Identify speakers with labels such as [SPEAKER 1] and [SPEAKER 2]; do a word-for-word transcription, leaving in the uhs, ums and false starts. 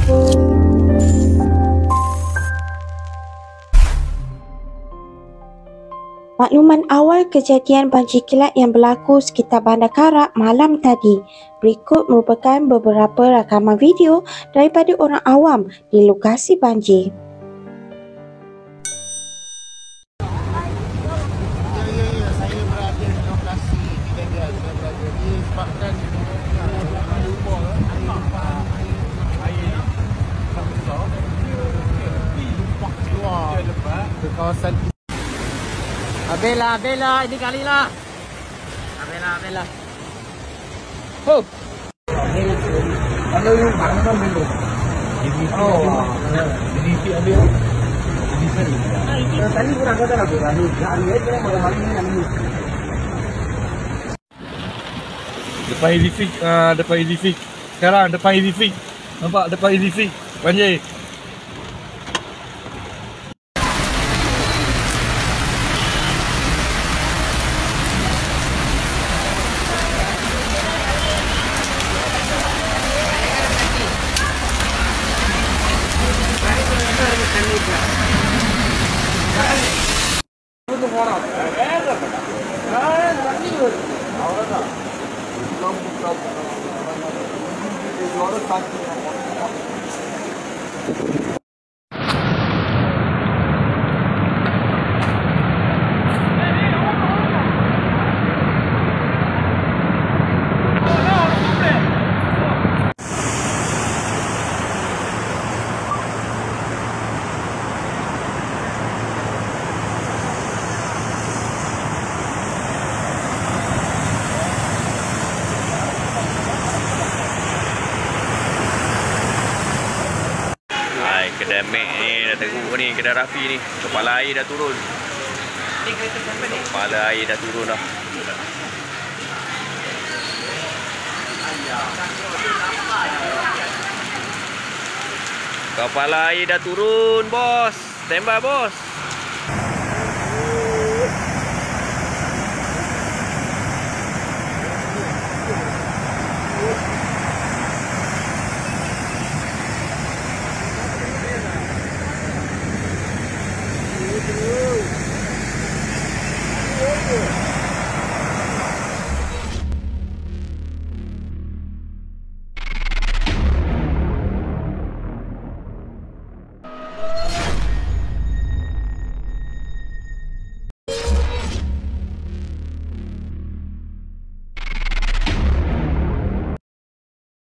[SPEAKER 1] Makluman awal kejadian banjir kilat yang berlaku sekitar Bandar Karak malam tadi. Berikut merupakan beberapa rakaman video daripada orang awam di lokasi banjir.
[SPEAKER 2] Ya, ya, ya. Saya berada di lokasi kejadian. Saya berada di sebabkan ke kawasan Abela, Abela, ini kali lah. Abela, Abela. Ho. Ada yang bangun dulu. Oh, ini si Abel. Ini sini. Tadi kurang kata lah, lalu hari ini malam-malam ini yang ini. Depan Edifik, uh, depan Edifik. Sekarang depan Edifik. Nampak depan Edifik. Banjir.
[SPEAKER 3] Kedai Mac ni dah teruk ni, kedai Rafi ni. Kepala air dah turun. Ni kereta siapa ni? Kepala air dah turun dah. Kepala air dah turun, bos. Tembak, bos.